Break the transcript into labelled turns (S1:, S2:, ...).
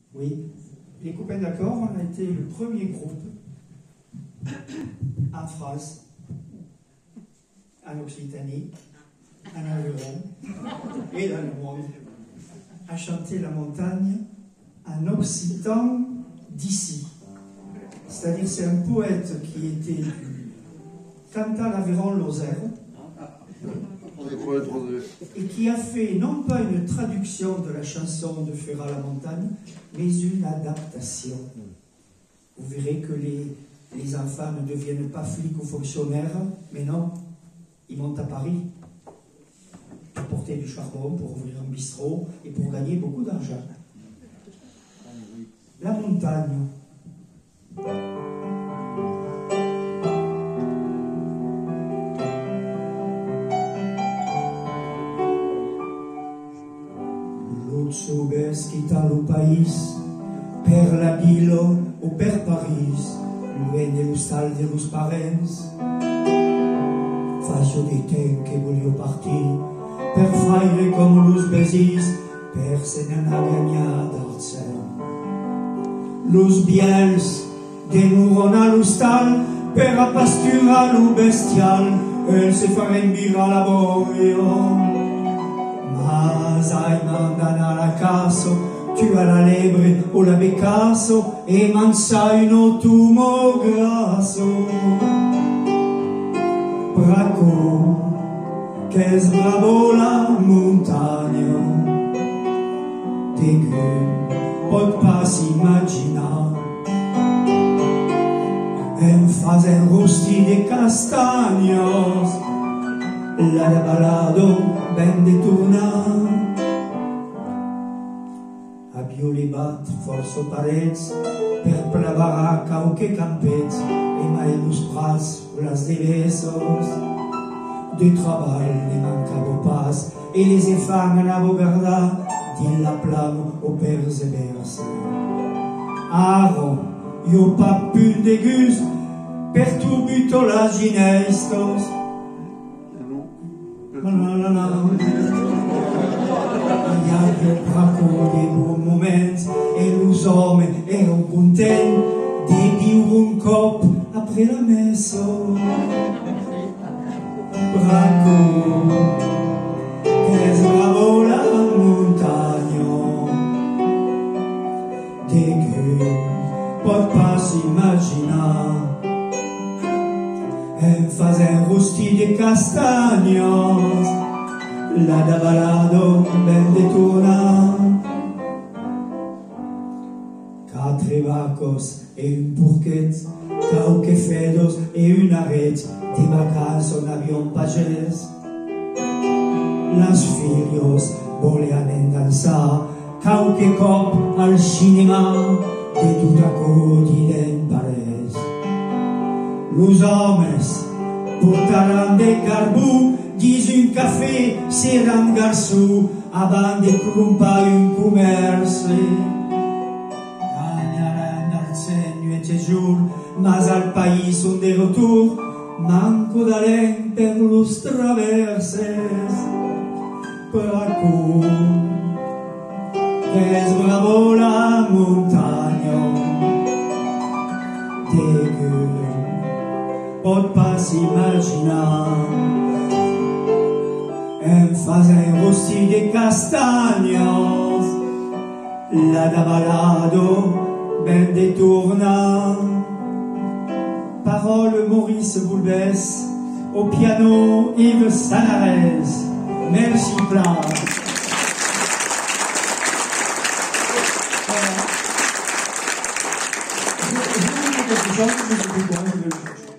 S1: Oui, les copains d'accord, on a été le premier groupe en France, en Occitanie, en Aveyron et dans le monde, à chanter la montagne en occitan d'ici. C'est-à-dire c'est un poète qui était du Cantal-Aveyron-Lozère et qui a fait non pas une traduction de la chanson de Ferrat-la-Montagne, mais une adaptation. Vous verrez que les enfants ne deviennent pas flics ou fonctionnaires, mais non, ils montent à Paris pour porter du charbon, pour ouvrir un bistrot et pour gagner beaucoup d'argent. La montagne. Subes quitalo país, per la vila o per París, lluny de l'hostal de los parents. Faig de temps que volia partir, per faire com los besis, per se n'anar ganyat al cel. Los biels demoren a l'hostal, per a pasturar lo bestial, els se faren vir a la boia. Mas ai mandan a la caso, tu a la lebre o la becaso, e mansa un tumo grasso. Braco, che es bravo la montagna, Dégu pot pas imaginar. Em fazen rosti de castanyes, la de balado ben de tornar. A Biolibat força parets per preparar qualque campets e mai los prats las devessos. De treball ne mancava pas e les efang anava guardar din la plana o perseverse. Aro, io pa pu de gust per tu buto las ginestos. Hi havia braco de bons moments e los homes eren contents de viure un cop après la messa. Braco, que és bravo la muntanya, Dégu pot pas imaginar. Em fazen rosti de castanyes, la de balado ben de tornar. Quatre vacos e un porquet, quauque fedos e un arret, de vacances en avion pagès. Las filios volean endançar, quauque cop al cinema, de tot aco diden parès. Los homes portaran de carbú, dins un cafè seran garçó, abans de crompar un comerç. Ganyaran al cent nuit e jour, mas al país on de retour, manco d'alen per los traverses. Braco, que és bravo la muntanya, Dégu pot pas imaginar. Em fazen rosti de castanyes, la de balado ben de tornar. Parole Maurice Boulbès, au piano Yves Sanarès. Merci plein. Je vous dis quelque chose, mais je vous